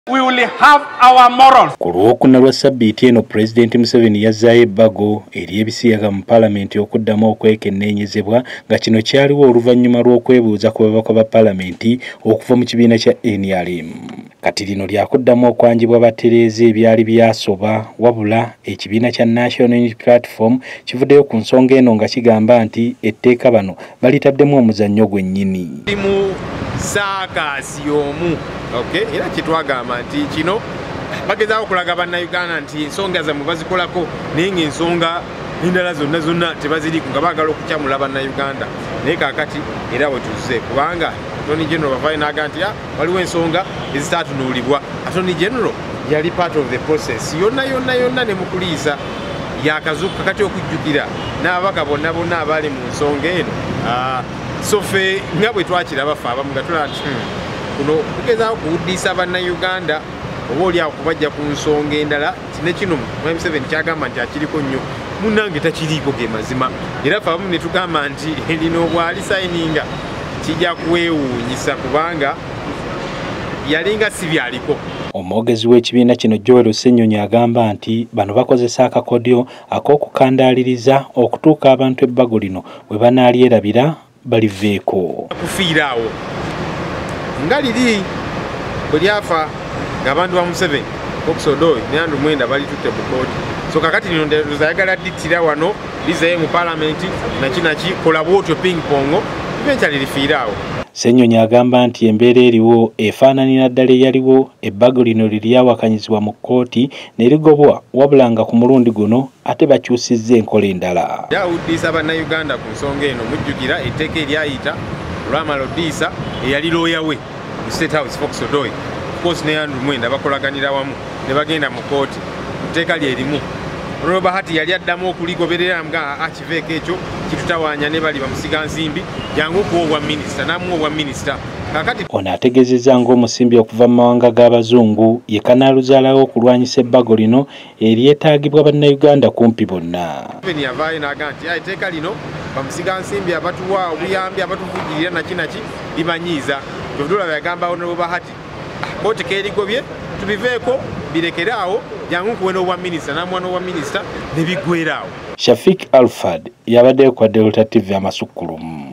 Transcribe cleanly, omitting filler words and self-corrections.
We will have our morals. Ku Lwokuna lwa Ssabbiiti eno Pulezidenti Museveni yazzaayo ebbago eri ebisiyaga mu Palamenti okuddamu okwekenneenyezebwa nga kino kyaliwo oluvannyuma lw'okwebuuza ku babaka ba Palamenti okuva mu kibiina kya NRM. Kati lino lyakuddamu okwanjibwa batereeza ebyali byasoba wabula ekibiina kya National Unity Platform kivuddeyo ku nsonga eno nga kigamba nti etteeka bano balitaddemu omuzannyo gwennyini. Saakasi y'omu era kitwagamba nti kino bagezaako okulaga bannayuganda nti ensonga zammwe bazikolako naye ng'ensonga endala zonna tebaziriiko nga baagala okukyamula bannayuganda naye kaakati era bwe tuzze kubanga Attorney General bavaayo n'agamba nti waliwo ensonga ezitaatunuulibwa. Attorney General yali part of the process yonna ne mu kuliisa yakazuuka kati okujjukira n'ababaka bonna abaali mu nsonga eno. So ffe nga bwe twakiraba ffe abamu nga tulaba nti kuno tugezaako kuwuddisa bannayuganda oba oliawo kubajja ku nsonga endala kine kino Mwami Museveni kyagamba nti akiriko nnyo munnange takiriiko ge mazima era ffe abamu ne tugamba nti lino bw'ali sayininga kijja kwewuunyisa kubanga yalinga si byaliko. Omwogezi w'ekibiina kino Joel Ssenyonyi agamba nti bano bakozesa akakodyo ak'okukandaaliriza okutuuka abantu ebbago lino bwe banaalyerabira baliveeko. Kufiiraawo nga liri bwe lyafa ng'abantu ba Museveni Oksodoyi ne Andrew Mwenda balitutte mu kooti. So kakati lino ndowooza ayagala ddittira wano lizayo mu Palamenti naki kola bwotyo ping pongo eventually lifiiraawo. Ssenyonyi agamba nti embeera eriwo efaananira ddala eyaliwo ebbago lino liryawakanyizibwa mu kkooti ne ligobwa wabula nga ku mulundi guno ate bakyusizza enkola endala. Yawuddisa bannayuganda ku nsonga eno mujjukira etteeka eryayita olwamala oddiisa eyali looya we mu State House Oksodoyi course ne Andrew Mwenda bakolaganira wamu ne bagenda mu kkooti etteeka lyerimu. Roba hati yali addamu okuligoberera nga akiveeko ekyo kitutawaanya ne bali bamusiga nsimbi jangu kuwa minisita namuwa minisita. Kakati ono ategeezezza ng'omusimbi okuva mu mawanga g'abazungu ye kanaaluzaalawo okulwanyisa ebbago lino eryetaagibwa bannayuganda kumpi bonna. Museveni yavaayo n'agamba nti etteeka lino bamusiga nsimbi abatuwa obuyambi abatuvujjirira naki libanyiiza. Dodula yagamba Roba hati kkooti keerigobye tubiveeko birekeraawo jangu kuwena obwa minisita namwana obwa minisita ne biggweeraawo. Shafik Alfad yabaddeyo kwa Delta TV Amasukkulumu.